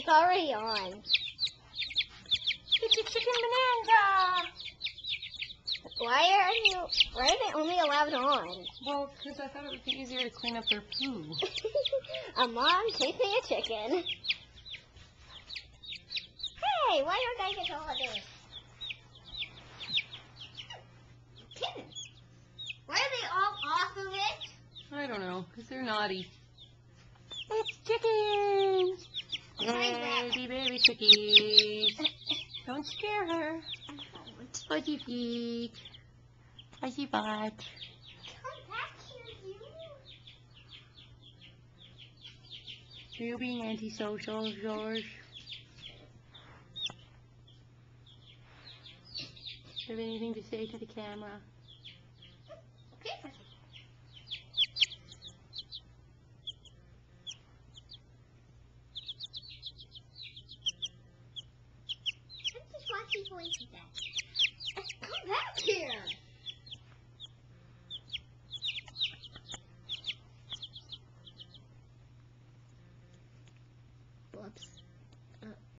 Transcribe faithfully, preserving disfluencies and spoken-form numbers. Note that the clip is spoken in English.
It's already on. It's a chicken bonanza! Why are you? Why are they only allowed on? Well, because I thought it would be easier to clean up their poo. A mom chasing a chicken. Hey, why don't I get all of this? Kittens. Why are they all off of it? I don't know, because they're naughty. It's chickens! Baby, baby chickies. Don't scare her. Fuzzy feet. Fuzzy butt. Come back here, you. Are you being antisocial, George? Do you have anything to say to the camera? Okay. I'm just watching voices that. Come back here.